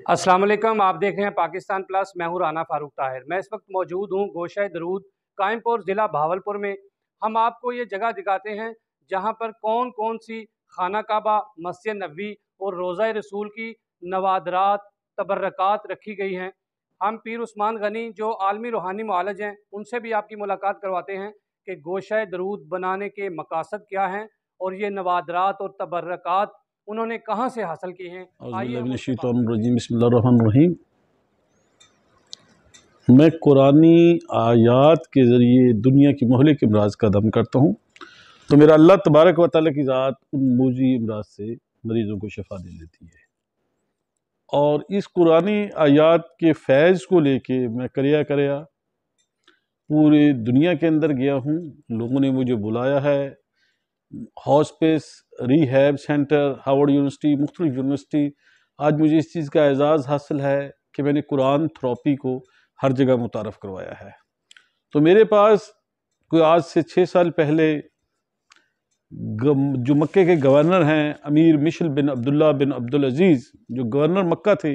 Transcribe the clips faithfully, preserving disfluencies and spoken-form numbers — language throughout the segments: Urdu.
अस्सलाम वालेकुम, आप देख रहे हैं पाकिस्तान प्लस। मैं हूं राना फारूक ताहिर। मैं इस वक्त मौजूद हूं गोशा दरूद कायमपुर ज़िला भावलपुर में। हम आपको ये जगह दिखाते हैं जहां पर कौन कौन सी खाना काबा, मस्जिद नबवी और रोज़ा रसूल की नवादरात तबर्रकात रखी गई हैं। हम पीर उस्मान गनी जो आलमी रूहानी मुआलज हैं उनसे भी आपकी मुलाकात करवाते हैं कि गोशा दरूद बनाने के मकासद क्या हैं और ये नवादरात और तबर्रकात उन्होंने कहाँ से हासिल की हैं। आइए हम उनसे बात करते हैं। बिस्मिल्लाहिर्रहमानिर्रहीम। मैं कुरानी आयात के ज़रिए दुनिया की मोहलिक अमराज का दम करता हूँ, तो मेरा अल्लाह तबारक व तआला की ज़ात उन मूजी अमराज से मरीज़ों को शफा दे देती है। और इस कुरानी आयात के फैज़ को लेके मैं करया करया पूरे दुनिया के अंदर गया हूँ। लोगों ने मुझे बुलाया है, hospice, rehab centre, Harvard university, मुख्तलिफ यूनिवर्सिटी। आज मुझे इस चीज़ का एजाज़ हासिल है कि मैंने कुरान थेरेपी को हर जगह मुतारफ़ करवाया है। तो मेरे पास कोई आज से छः साल पहले जो मक्के के गवर्नर हैं Amir Mishal bin Abdullah bin Abdul Aziz, जो गवर्नर मक्का थे,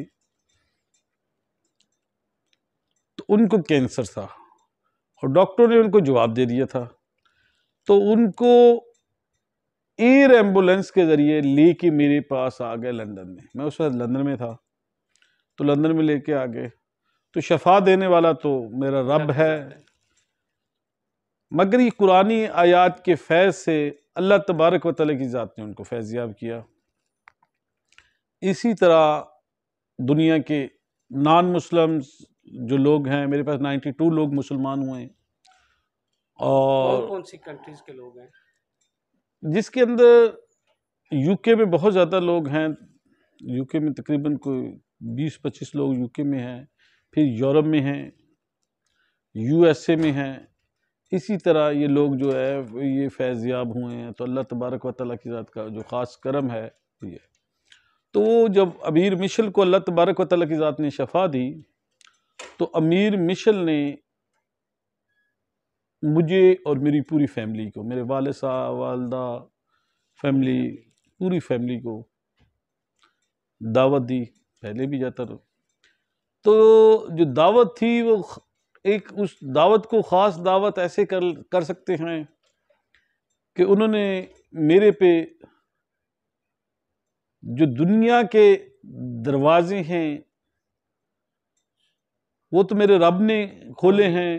तो उनको कैंसर था और डॉक्टर ने उनको जवाब दे दिया था। तो उनको एयर एम्बुलेंस के ज़रिए लेके मेरे पास आ गए लंदन में। मैं उस वक्त लंदन में था, तो लंदन में लेके आ गए। तो शफा देने वाला तो मेरा रब है, मगर ये कुरानी आयात के फैज़ से अल्लाह तबारक व तआला की ज़ात ने उनको फैज़याब किया। इसी तरह दुनिया के नॉन मुस्लिम्स जो लोग हैं, मेरे पास बानवे लोग मुसलमान हुए हैं। और कौन कौन सी कंट्रीज़ के लोग हैं? जिसके अंदर यूके में बहुत ज़्यादा लोग हैं। यूके में तकरीबन कोई बीस पच्चीस लोग यूके में हैं, फिर यूरोप में हैं, यूएसए में हैं। इसी तरह ये लोग जो है ये फैज़याब हुए हैं। तो अल्लाह तबारक व तआला की ज़ात का जो ख़ास करम है ये। तो जब अमीर मिशल को अल्लाह तबारक व तआला की ज़ात ने शफा दी, तो अमीर मिशल ने मुझे और मेरी पूरी फैमिली को, मेरे वाले साहब, वालदा, फैमिली, पूरी फैमिली को दावत दी। पहले भी जाता रहा। तो जो दावत थी वो एक, उस दावत को ख़ास दावत ऐसे कर कर सकते हैं कि उन्होंने मेरे पे जो दुनिया के दरवाजे हैं वो तो मेरे रब ने खोले हैं,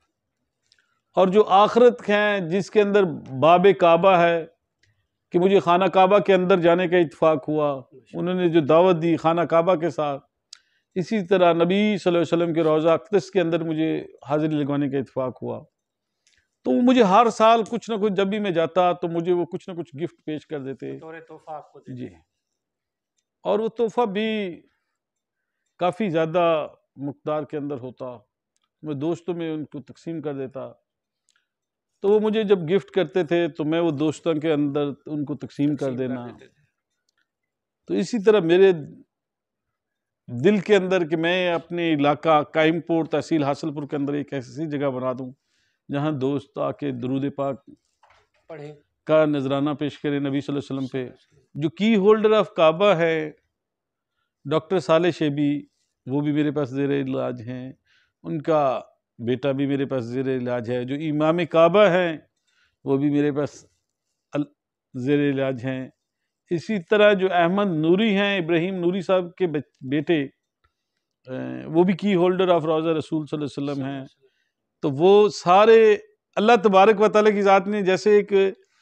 और जो आखिरत हैं जिसके अंदर बाब काबा है कि मुझे खाना काबा के अंदर जाने का इत्तेफाक हुआ, उन्होंने जो दावत दी खाना काबा के साथ। इसी तरह नबी सल्लल्लाहु अलैहि वसल्लम के रोज़ा अक़दस के अंदर मुझे हाज़िरी लगवाने का इत्तेफाक हुआ। तो मुझे हर साल कुछ ना कुछ, जब भी मैं जाता तो मुझे वो कुछ ना कुछ गिफ्ट पेश कर देते तोहफा आपको देते जी। और वो तोहफा भी काफ़ी ज़्यादा मकदार के अंदर होता। मैं दोस्तों में उनको तकसीम कर देता। तो वो मुझे जब गिफ्ट करते थे तो मैं वो दोस्तों के अंदर उनको तकसीम कर देना। तो इसी तरह मेरे दिल के अंदर कि मैं अपने इलाका कायमपुर तहसील हासिलपुर के अंदर एक ऐसी जगह बना दूं जहां दोस्त आके दुरूद पाक पढ़े का नजराना पेश करें नबी सल्लल्लाहु अलैहि वसल्लम पे। जो की होल्डर ऑफ काबा है डॉक्टर साले शेबी, वो भी मेरे पास ज़ेर इलाज हैं। उनका बेटा भी मेरे पास ज़ेर इलाज है। जो इमाम काबा हैं वो भी मेरे पास ज़ेर इलाज हैं। इसी तरह जो अहमद नूरी हैं, इब्राहिम नूरी साहब के बेटे, वो भी की होल्डर ऑफ रोज़ा रसूल सल्लल्लाहु अलैहि वसल्लम हैं। तो वो सारे अल्लाह तबारक व तआला की ज़ात ने जैसे एक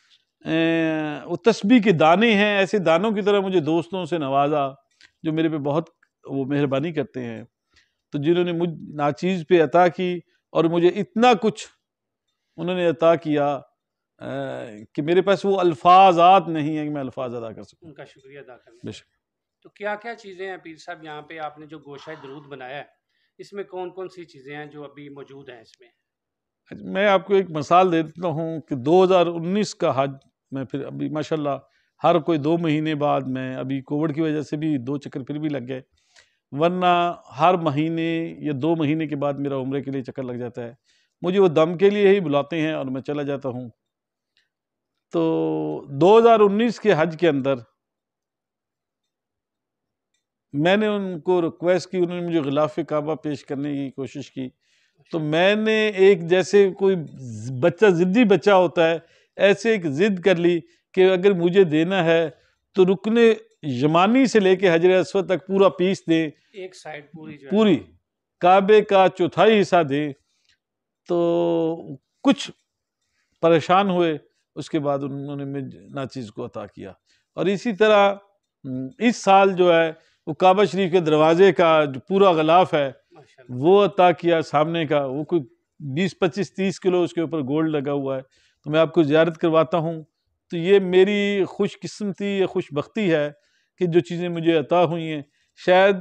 वो तस्बीह के दाने हैं, ऐसे दानों की तरह मुझे दोस्तों से नवाजा जो मेरे पे बहुत वो मेहरबानी करते हैं। तो जिन्होंने मुझ नाचीज़ पे अता की और मुझे इतना कुछ उन्होंने अता किया आ, कि मेरे पास वो अल्फाजात नहीं है कि मैं अल्फाज अदा कर सकूं। उनका शुक्रिया अदा करना। बेशक। तो क्या क्या चीज़ें हैं पीर साहब यहाँ पे आपने जो गोशा दरूद बनाया है, इसमें कौन कौन सी चीज़ें हैं जो अभी मौजूद हैं इसमें? मैं आपको एक मिसाल दे देता हूँ कि दो हज़ार उन्नीस का हज मैं फिर अभी माशाल्लाह हर कोई दो महीने बाद, मैं अभी कोविड की वजह से भी दो चक्कर फिर भी लग गए, वरना हर महीने या दो महीने के बाद मेरा उम्रे के लिए चक्कर लग जाता है। मुझे वो दम के लिए ही बुलाते हैं और मैं चला जाता हूँ। तो दो हज़ार उन्नीस के हज के अंदर میں نے ان کو ریکویسٹ کی، انہوں نے مجھے غلاف کعبہ پیش کرنے کی کوشش کی، تو میں نے ایک جیسے کوئی بچہ ضدی بچہ ہوتا ہے ایسے ایک ضد کر لی کہ اگر مجھے دینا ہے تو رکن یمانی سے لے کے حجر اسود تک پورا پیس دیں، ایک سائڈ پوری جو ہے پوری کعبے کا چوتھائی حصہ دیں۔ تو کچھ پریشان ہوئے، اس کے بعد انہوں نے مجھے ناچیز کو عطا کیا۔ اور اسی طرح اس سال جو ہے وہ کعبہ شریف کے دروازے کا جو پورا غلاف ہے وہ عطا کیا، سامنے کا وہ کوئی بیس پچیس تیس کلو اس کے اوپر گولڈ لگا ہوا ہے، تو میں آپ کو زیارت کرواتا ہوں۔ تو یہ میری خوش قسمتی یا خوش بختی ہے کہ جو چیزیں مجھے عطا ہوئی ہیں، شاید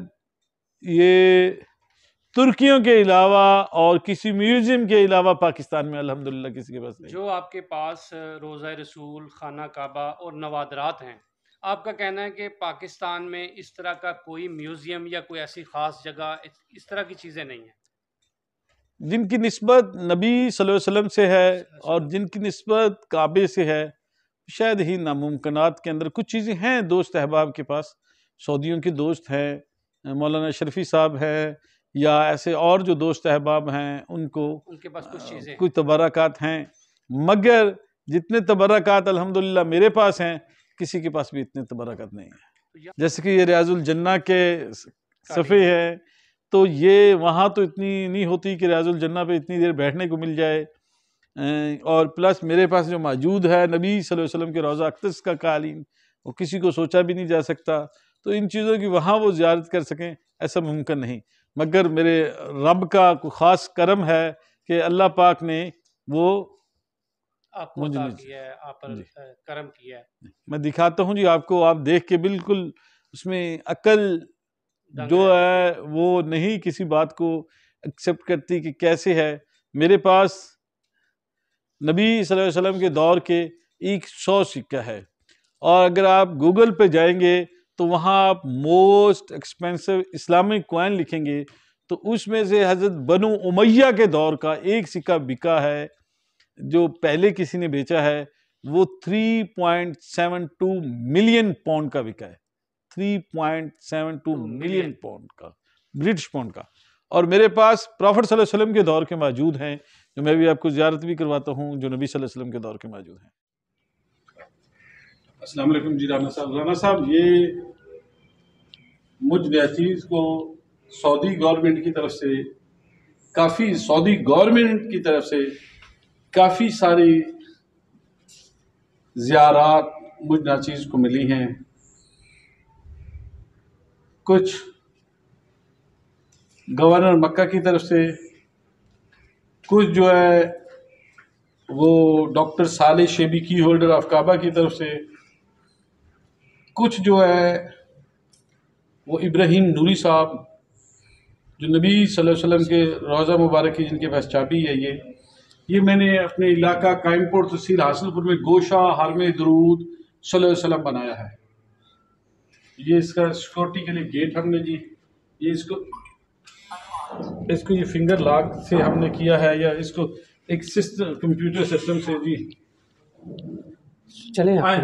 یہ ترکیوں کے علاوہ اور کسی میوزیم کے علاوہ پاکستان میں الحمدللہ کسی کے پاس نہیں۔ جو آپ کے پاس روضہ رسول، خانہ کعبہ اور نوادرات ہیں، آپ کا کہنا ہے کہ پاکستان میں اس طرح کا کوئی میوزیم یا کوئی ایسی خاص جگہ اس طرح کی چیزیں نہیں ہیں جن کی نسبت نبی صلی اللہ علیہ وسلم سے ہے اور جن کی نسبت کعبے سے ہے؟ شاید ہی ناممکنات کے اندر کچھ چیزیں ہیں دوست احباب کے پاس، سعودیوں کے دوست ہیں، مولانا اشرفی صاحب ہیں، یا ایسے اور جو دوست احباب ہیں ان کو ان کے پاس کچھ چیزیں کچھ تبرکات ہیں، مگر جتنے تبرکات الحمدللہ میرے پاس ہیں کسی کے پاس بھی اتنے تبرکات نہیں ہیں۔ جیسے کہ یہ ریاض الجنہ کے صفحے ہیں، تو یہ وہاں تو اتنی نہیں ہوتی کہ ریاض الجنہ پہ اتنی دیر بیٹھنے کو مل جائے، اور پلس میرے پاس جو موجود ہے نبی صلی اللہ علیہ وسلم کے روضہ اقدس کا قالین، وہ کسی کو سوچا بھی نہیں جا سکتا، تو ان چیزوں کی وہاں وہ زیارت کر سکیں ایسا ممکن نہیں، مگر میرے رب کا کوئی خاص کرم ہے کہ اللہ پاک نے وہ آپ کو عطا کیا ہے، آپ پر کرم کیا ہے۔ میں دکھاتا ہوں جی آپ کو، آپ دیکھ کے بالکل اس میں عقل جو ہے وہ نہیں کسی بات کو ایکسیپٹ کرتی کہ کیسے ہے۔ میرے پاس نبی صلی اللہ علیہ وسلم کے دور کے ایک سو سکہ ہے، اور اگر آپ گوگل پہ جائیں گے تو وہاں آپ موسٹ ایکسپینسو اسلامک کوائن لکھیں گے تو اس میں سے حضرت بنو امیہ کے دور کا ایک سکہ بکا ہے جو پہلے کسی نے بیچا ہے، وہ three point seven two million pound کا بکا ہے، three point seven two million pound کا، برٹش پاؤنڈ کا۔ اور میرے پاس پروفٹ صلی اللہ علیہ وسلم کے دور کے موجود ہیں، جو میں بھی آپ کو زیارت بھی کرواتا ہوں، جو نبی صلی اللہ علیہ وسلم کے دور کے موجود ہیں۔ السلام علیکم جی رانا صاحب۔ رانا صاحب، یہ مجھ ناچیز کو سعودی گورنمنٹ کی طرف سے کافی سعودی گورنمنٹ کی طرف سے کافی ساری زیارات مجھ ناچیز کو ملی ہیں۔ کچھ گورنر مکہ کی طرف سے، کچھ جو ہے وہ ڈاکٹر صالح شیبی کی ہولڈر آف کعبہ کی طرف سے، کچھ جو ہے وہ ابراہیم نوری صاحب جو نبی صلی اللہ علیہ وسلم کے روضہ مبارک کی جن کے پاس چابی ہے، یہ یہ میں نے اپنے علاقہ قائم پور تحصیل حاصل پور میں گوشہ حرم درود صلی اللہ علیہ وسلم بنایا ہے۔ یہ اس کا سیکورٹی کے لیے گیٹ ہم نے جی یہ اس کو اس کو یہ فنگر لاک سے ہم نے کیا ہے، یا اس کو ایک سسٹم کمپیوٹر سسٹم سے جی چلیں آئیں۔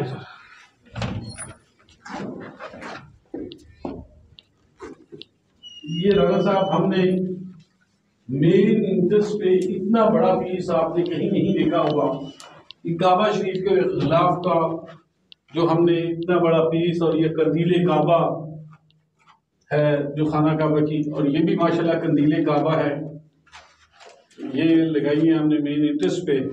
یہ رانا صاحب ہم نے مین انٹرسٹ پہ اتنا بڑا پیس آپ نے کہیں نہیں دیکھا ہوگا، یہ کعبہ شریف کے غلاف کا جو ہم نے اتنا بڑا پیس، اور یہ قندیل کعبہ ہے جو خانہ کعبہ کی، اور یہ بھی ماشاءاللہ قندیل کعبہ ہے، یہ لگائی ہے ہم نے مین انٹرسٹ پہ۔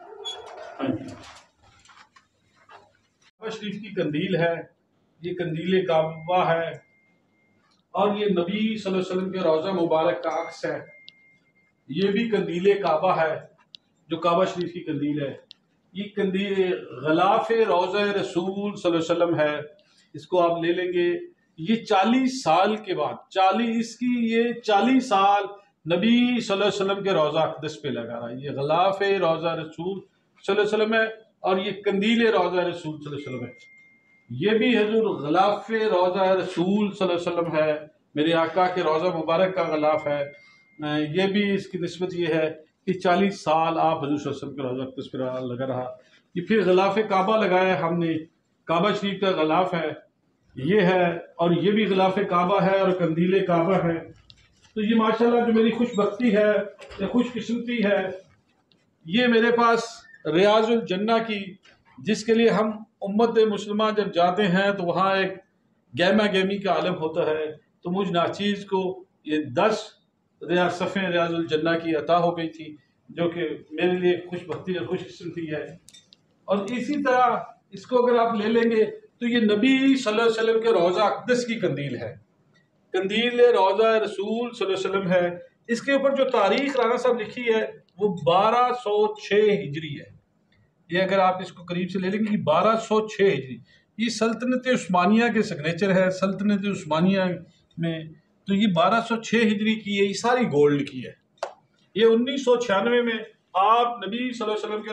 کعبہ شریف کی قندیل ہے، یہ قندیل کعبہ ہے، اور یہ نبی صلی اللہ علیہ وسلم کے روضہ مبارک کا عکس ہے، یہ بھی قندیل کعبہ ہے جو کعبہ شریف کی قندیل ہے۔ یہ قندیل غلاف روضہ رسول صلی اللہ علیہ وسلم ہے، اس کو آپ لے لیں گے، یہ چالیس سال کے بعد چالیس اس کی یہ چالیس سال نبی صلی اللہ علیہ وسلم کے روضہ اقدس پہ لگا رہا ہے۔ یہ غلاف روضہ رسول صلی اللہ علیہ وسلم ہے، اور یہ قندیل روضہ رسول صلی اللہ علیہ وسلم ہے۔ یہ بھی حضور غلاف روضہ رسول صلی اللہ علیہ وسلم ہے، میرے آقا کے روضہ مبارک کا غلاف ہے۔ یہ بھی اس کی نسبت یہ ہے کہ چالیس سال آپ حضور صلی اللہ علیہ وسلم کے روضہ اقدس پہ لگا رہا۔ یہ پھر غلاف کعبہ لگایا ہم نے، کعبہ شریف کا غلاف ہے، یہ ہے، اور یہ بھی غلاف کعبہ ہے اور قندیل کعبہ ہے۔ تو یہ ماشاءاللہ جو میری خوش بختی ہے یا خوش قسمتی ہے، یہ میرے پاس ریاض الجنہ کی، جس کے لیے ہم امت مسلمہ جب جاتے ہیں تو وہاں ایک گیما گیمی کا عالم ہوتا ہے، تو مجھ ناچیز کو یہ دس ریاض صفحے ریاض الجنہ کی عطا ہو گئی تھی، جو کہ میرے لیے خوش بختی اور خوش قسمتی ہے۔ اور اسی طرح اس کو اگر آپ لے لیں گے تو یہ نبی صلی اللہ علیہ وسلم کے روضہ اقدس کی قندیل ہے، قندیل روضہ رسول صلی اللہ علیہ وسلم ہے۔ اس کے اوپر جو تاریخ رانا صاحب لکھی ہے وہ بارہ سو چھ ہجری ہے۔ یہ اگر آپ اس کو قریب سے لے لیں گے کہ بارہ سو چھ ہجری، یہ سلطنت عثمانیہ کے سگنیچر ہے، سلطنت عثمانیہ میں، تو یہ بارہ سو چھ ہجری کی ہے، یہ ساری گولڈ کی ہے۔ یہ انیس سو چھیانوے میں آپ نبی صلی اللہ علیہ وسلم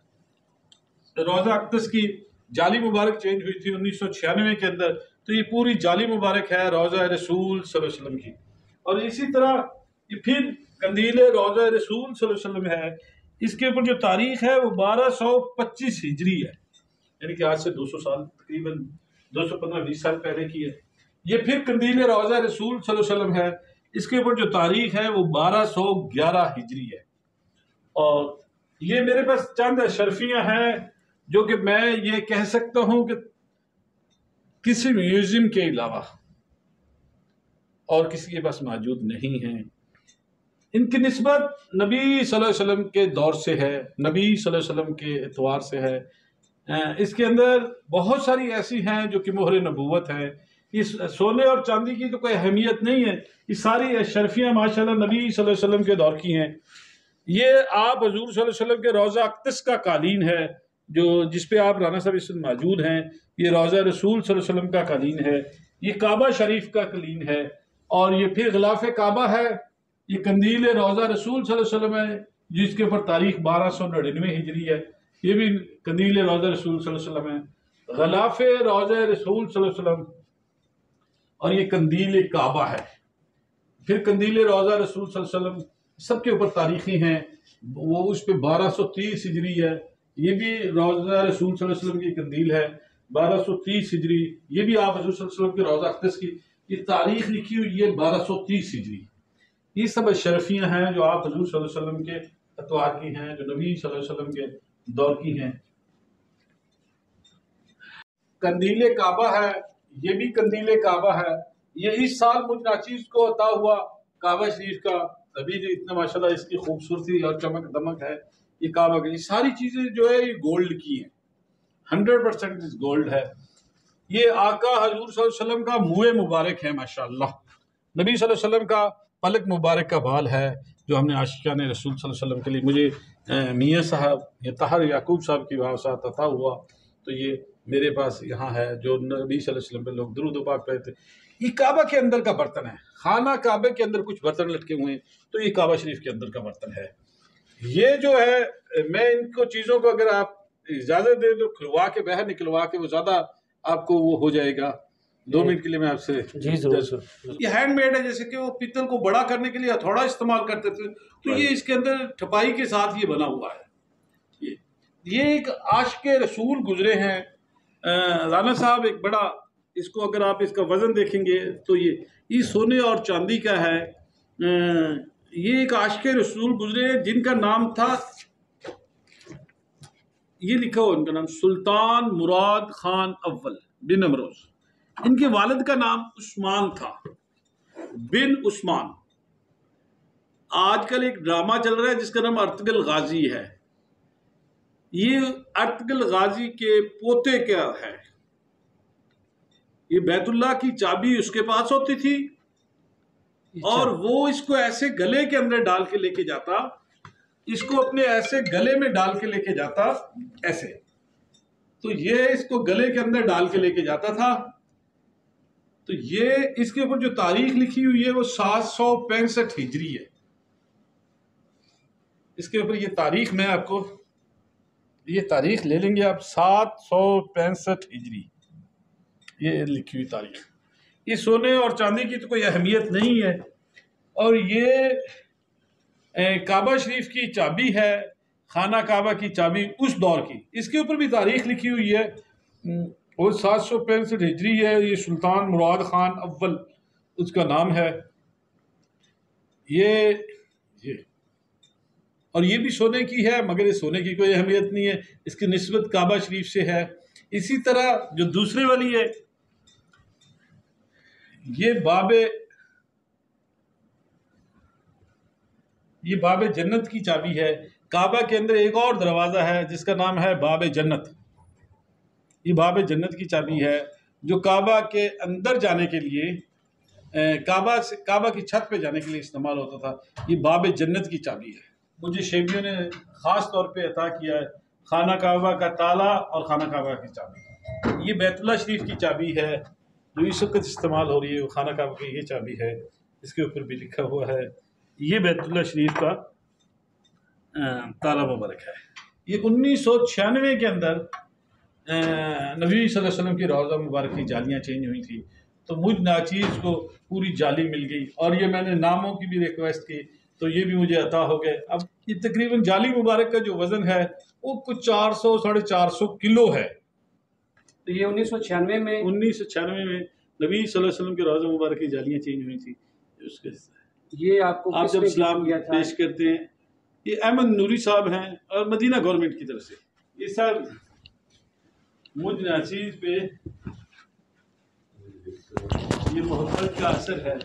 کے روضہ اقدس کی جالی مبارک چینج ہوئی تھی انیس سو چھیانوے کے اندر، تو یہ پوری جالی مبارک ہے روضہ رسول صلی اللہ علیہ وسلم کی۔ اور اسی طرح یہ پھر قندیل روضہ رسول صلی اللہ علیہ وسلم ہے، اس کے اوپر جو تاریخ ہے وہ بارہ سو پچیس ہجری ہے، یعنی کہ آج سے دو سو سال تقریباً دو سو پندرہ بیس سال پہلے کی ہے۔ یہ پھر قندیل روضہ رسول صلی اللہ علیہ وسلم ہے، اس کے اوپر جو تاریخ ہے وہ بارہ سو گیارہ ہجری ہے۔ اور یہ میرے پاس چند اشرفیاں ہیں جو کہ میں یہ کہہ سکتا ہوں کہ کسی میوزیم کے علاوہ اور کسی کے پاس موجود نہیں ہیں۔ ان کی نسبت نبی صلی اللہ علیہ وسلم کے دور سے ہے، نبی صلی اللہ علیہ وسلم کے اعتبار سے ہے۔ اس کے اندر بہت ساری ایسی ہیں جو کہ مہر نبوت ہے۔ اس سونے اور چاندی کی تو کوئی اہمیت نہیں ہے، یہ ساری اشرفیاں ماشاءاللہ نبی صلی اللہ علیہ وسلم کے دور کی ہیں۔ یہ آپ حضور صلی اللہ علیہ وسلم کے روضہ اقدس کا قالین ہے، جو جس پہ آپ رانا صاحب اس وقت موجود ہیں۔ یہ روضہ رسول صلی اللہ علیہ وسلم کا قالین ہے، یہ کعبہ شریف کا قالین ہے، اور یہ پھر غلاف کعبہ ہے۔ یہ قندیل روضہ رسول صلی اللہ علیہ وسلم ہے، جس کے اوپر تاریخ بارہ سو نڑینوے ہجری ہے، یہ بھی قندیل روضہ رسول صلی اللہ علیہ وسلم ہے۔ غلاف روضہ رسول صلی اللہ علیہ وسلم، اور یہ قندیل کعبہ ہے۔ پھر قندیل روضہ رسول صلی اللہ علیہ وسلم سب کے اوپر تاریخی ہیں، وہ اس پہ بارہ سو تیس ہجری ہے، یہ بھی روضہ رسول صلی اللہ علیہ وسلم کی قندیل ہے، بارہ سو تیس ہجری۔ یہ بھی آپ حضور صلی اللہ علیہ وسلم کے روضہ اقدس کی یہ تاریخ لکھی ہوئی ہے بارہ سو تیس ہجری۔ یہ سب اشرفیاں ہیں جو آپ حضور صلی اللہ علیہ وسلم کے اتوار کی ہیں، جو نبی صلی اللہ علیہ وسلم کے دور کی ہیں۔ قندیل کعبہ ہے، یہ بھی قندیل کعبہ ہے، یہ اس سال مجھ ناچیز کو عطا ہوا کعبہ شریف کا، ابھی جو اتنا ماشاءاللہ اس کی خوبصورتی اور چمک دمک ہے، یہ کعبہ کی یہ ساری چیزیں جو ہے یہ گولڈ کی ہیں، ہنڈریڈ پرسینٹ گولڈ ہے۔ یہ آقا حضور صلی اللہ علیہ وسلم کا منہ مبارک ہے ماشاءاللہ، نبی صلی اللہ علیہ وسلم کا پلک مبارک کا بال ہے، جو ہم نے عاشقان رسول صلی اللہ علیہ وسلم کے لیے مجھے میاں صاحب یا طاہر یعقوب صاحب کی واسطہ عطا ہوا، تو یہ میرے پاس یہاں ہے، جو نبی صلی اللہ علیہ وسلم پہ لوگ درود و پاک پڑھتے۔ یہ کعبہ کے اندر کا برتن ہے، خانہ کعبے کے اندر کچھ برتن لٹکے ہوئے ہیں، تو یہ کعبہ شریف کے اندر کا برتن ہے۔ یہ جو ہے میں ان کو چیزوں کو اگر آپ اجازت دیں تو کھلوا کے باہر نکلوا کے وہ زیادہ آپ کو وہ ہو جائے گا، دو منٹ کے لیے میں آپ سے جی ضرور سر۔ یہ ہینڈ میڈ ہے، جیسے کہ وہ پیتل کو بڑا کرنے کے لیے ہتھوڑا استعمال کرتے تھے، تو یہ اس کے اندر ٹھپائی کے ساتھ یہ بنا ہوا ہے۔ یہ ایک عاشق رسول گزرے ہیں رانا صاحب، ایک بڑا، اس کو اگر آپ اس کا وزن دیکھیں گے تو یہ یہ سونے اور چاندی کا ہے۔ یہ ایک عاشق رسول گزرے جن کا نام تھا، یہ لکھا ہو ان کا نام سلطان مراد خان اول بن امروز، ان کے والد کا نام عثمان تھا، بن عثمان۔ آج کل ایک ڈرامہ چل رہا ہے جس کا نام ارطغرل غازی ہے، یہ ارطغرل غازی کے پوتے کیا ہے۔ یہ بیت اللہ کی چابی اس کے پاس ہوتی تھی، اور وہ اس کو ایسے گلے کے اندر ڈال کے لے کے جاتا، اس کو اپنے ایسے گلے میں ڈال کے لے کے جاتا، ایسے، تو یہ اس کو گلے کے اندر ڈال کے لے کے جاتا تھا۔ تو یہ اس کے اوپر جو تاریخ لکھی ہوئی ہے وہ سات سو پینسٹھ ہجری ہے۔ اس کے اوپر یہ تاریخ میں آپ کو یہ تاریخ لے لیں گے آپ، سات سو پینسٹھ ہجری یہ لکھی ہوئی تاریخ۔ یہ سونے اور چاندی کی تو کوئی اہمیت نہیں ہے، اور یہ کعبہ شریف کی چابی ہے، خانہ کعبہ کی چابی اس دور کی، اس کے اوپر بھی تاریخ لکھی ہوئی ہے۔ اور سات سو پینسٹھ ہجری ہے. یہ سلطان مراد خان اول اس کا نام ہے. یہ یہ اور یہ بھی سونے کی ہے، مگر یہ سونے کی کوئی اہمیت نہیں ہے، اس کی نسبت کعبہ شریف سے ہے. اسی طرح جو دوسرے والی ہے یہ باب یہ باب جنت کی چابی ہے. کعبہ کے اندر ایک اور دروازہ ہے جس کا نام ہے باب جنت. یہ باب جنت کی چابی ہے جو کعبہ کے اندر جانے کے لیے کعبہ سے کعبہ کی چھت پہ جانے کے لیے استعمال ہوتا تھا. یہ باب جنت کی چابی ہے. مجھے شیبیوں نے خاص طور پہ عطا کیا ہے خانہ کعبہ کا تالا اور خانہ کعبہ کی چابی. یہ بیت اللہ شریف کی چابی ہے جو اس وقت استعمال ہو رہی ہے، وہ خانہ کعبہ کی یہ چابی ہے. اس کے اوپر بھی لکھا ہوا ہے یہ بیت اللہ شریف کا تالا مبارک ہے. یہ انیس سو چھیانوے کے اندر نبی صلی اللہ علیہ وسلم کی روضہ مبارک کی جالیاں چینج ہوئی تھی، تو مجھ ناچیز کو پوری جالی مل گئی، اور یہ میں نے ناموں کی بھی ریکویسٹ کی تو یہ بھی مجھے عطا ہو گئے. اب یہ تقریباً جالی مبارک کا جو وزن ہے وہ کچھ چار سو ساڑھے چار سو کلو ہے. تو یہ انیس سو چھیانوے میں انیس سو چھیانوے میں نبی صلی اللہ علیہ وسلم کے روضہ مبارک کی جالیاں چینج ہوئی تھی. اس کے یہ آپ کو آپ جب اسلام پیش کرتے ہیں، یہ احمد نوری صاحب ہیں اور مدینہ گورنمنٹ کی طرف سے. یہ سب مجھ ناچیز پہ یہ محبت کا اثر ہے.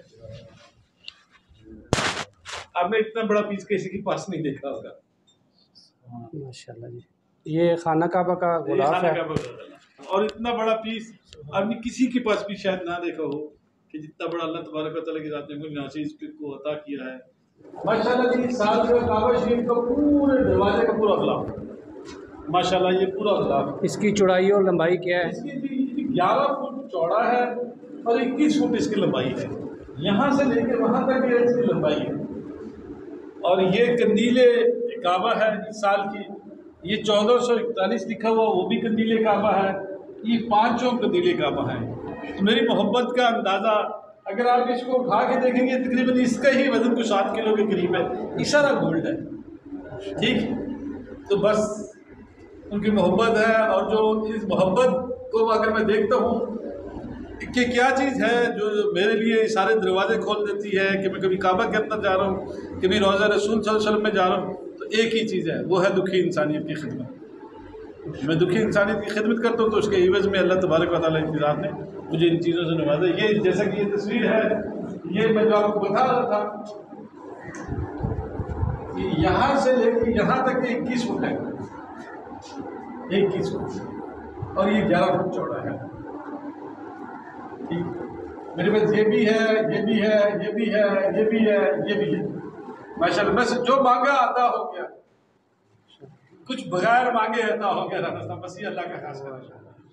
آپ نے اتنا بڑا پیس کسی کے پاس نہیں دیکھا ہوگا. ماشاءاللہ جی. یہ خانہ کعبہ کا غلاف ہے اور اتنا بڑا پیس آپ نے کسی کے پاس بھی شاید نہ دیکھا ہو کہ جتنا بڑا اللہ تبارک و تعالیٰ کی ذات نے مجھ ناچیز کو عطا کیا ہے. ماشاءاللہ جی ساتھ میں کعبہ شریف کا پورے دروازے کا پورا غلاف، ماشاءاللہ یہ پورا غلاف. اس کی چوڑائی اور لمبائی کیا ہے؟ اس کی گیارہ فٹ چوڑا ہے اور اکیس فٹ اس کی لمبائی ہے. یہاں سے لے کے وہاں تک یہ اس کی لمبائی ہے. اور یہ قندیل کعبہ ہے اس سال کی. یہ چودہ سو اکتالیس لکھا ہوا وہ بھی قندیل کعبہ ہے. یہ پانچوں قندیل کعبہ ہیں. تو میری محبت کا اندازہ اگر آپ اس کو اٹھا کے دیکھیں گے تقریباً اس کا ہی وزن کچھ سات کلو کے قریب ہے. یہ سارا گولڈ ہے. ٹھیک، تو بس ان کی محبت ہے. اور جو اس محبت کو اگر میں دیکھتا ہوں کہ کیا چیز ہے جو میرے لیے سارے دروازے کھول دیتی ہے کہ میں کبھی کعبہ کے اندر جا رہا ہوں، کبھی روضہ رسول صلی اللہ علیہ وسلم میں جا رہا ہوں، تو ایک ہی چیز ہے، وہ ہے دکھی انسانیت کی خدمت. میں دکھی انسانیت کی خدمت کرتا ہوں تو اس کے عوض میں اللہ تبارک و تعالیٰ کی ذات نے مجھے ان چیزوں سے نوازا. یہ جیسا کہ یہ تصویر ہے، یہ میں جو آپ کو بتا رہا تھا کہ یہاں سے لے کے یہاں تک یہ اکیس فٹ ہے، اکیس فٹ، اور یہ گیارہ فٹ چوڑا ہے. میرے پاس یہ بھی ہے، یہ بھی ہے، یہ بھی ہے، یہ بھی ہے، یہ بھی ہے. ماشاءاللہ بس جو مانگا عطا ہو گیا، کچھ بغیر مانگے عطا ہو گیا. بس یہ اللہ کا خاص کرا.